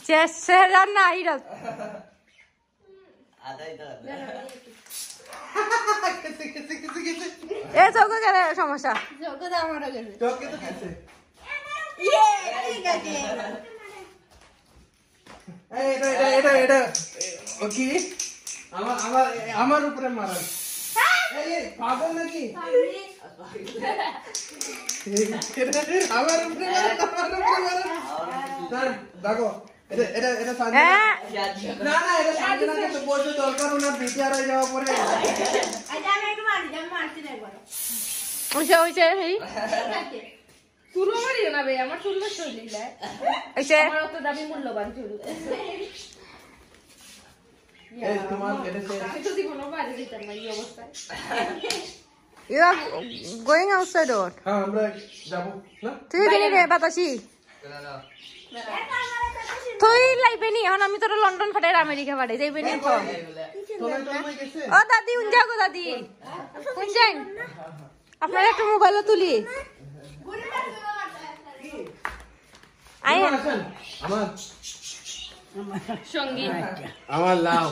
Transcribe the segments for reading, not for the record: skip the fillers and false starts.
চেহারা না হিরত এ চোখ গেলে সমস্যা আমার উপরে মারা পাগল নাকি আমার উপরে দেখো তুলো মারিও না বে আমার চুল নষ্ট হয়ে যায় আমার অত দামি মূল্যবান চুল আমি তো জীবন বাড়ি দিতাম না এই অবস্থায় You are going outside or? হ্যাঁ আমরা যাব না তুই এখানে রে বাতাসি তুই লাইবে নি এখন আমি তোর লন্ডন ফাটাই আমেরিকা ফাটাই যাইবে নি তো ও দাদি উন যাও গো দাদি উন যাই আপনার একটা মোবাইল তুলি আই আমার সঙ্গী আমার লাভ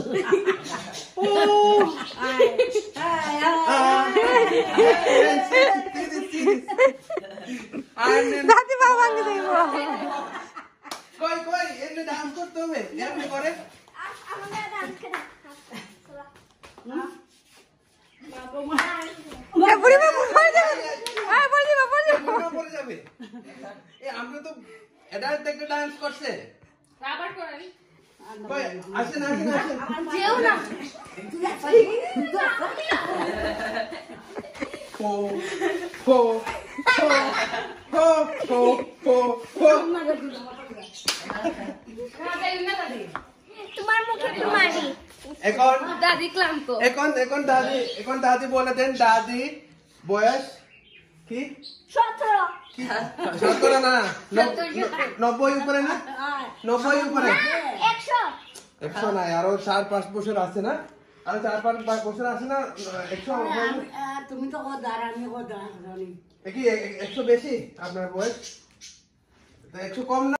দাদি বাবা কে দেখবো কই কই এমনি ডান্স করতে হবে এমনি করে আমাদের ডান্স করে বুড়ি বাবু পড়ে যাবে আয় পড়ে যাবে এ আমরা তো এডাল্ট থেকে ডান্স করছে আবার করেন কই আসেন যেও না ফো ফো ফো ফো ফো ফো তোমার মুখে একটু মারি এখন দাদি ক্লান্ত এখন দাদি বলে দেন দাদি বয়স কি 17 17 না 90 উপরে না 90 উপরে 100 না আরো 4-5 বছর আছে না আরো 4-5 বছর আছে না 100 তুমি তো কদার আমি কদার জানি কি 100 বেশি আপনার বয়স 100 কম না